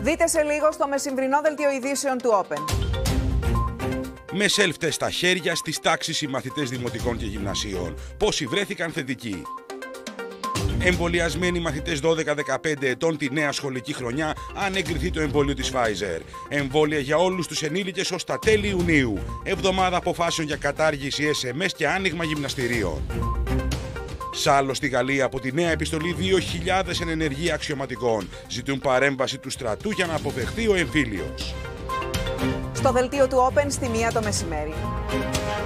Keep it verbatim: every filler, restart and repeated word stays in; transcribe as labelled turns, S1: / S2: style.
S1: Δείτε σε λίγο στο μεσημβρινό δελτίο ειδήσεων του Open.
S2: Με self-test στα χέρια στις τάξεις οι μαθητές δημοτικών και γυμνασίων. Πόσοι βρέθηκαν θετικοί. Εμβολιασμένοι μαθητές δώδεκα δεκαπέντε ετών τη νέα σχολική χρονιά αν εγκριθεί το εμβόλιο της Pfizer. Εμβόλια για όλους τους ενήλικες ως τα τέλη Ιουνίου. Εβδομάδα αποφάσεων για κατάργηση ες εμ ες και άνοιγμα γυμναστηρίων. Σάλο στη Γαλλία από τη νέα επιστολή δύο χιλιάδες εν ενεργεία αξιωματικών. Ζητούν παρέμβαση του στρατού για να αποφευχθεί ο εμφύλιος.
S1: Στο δελτίο του Open στη μία το μεσημέρι.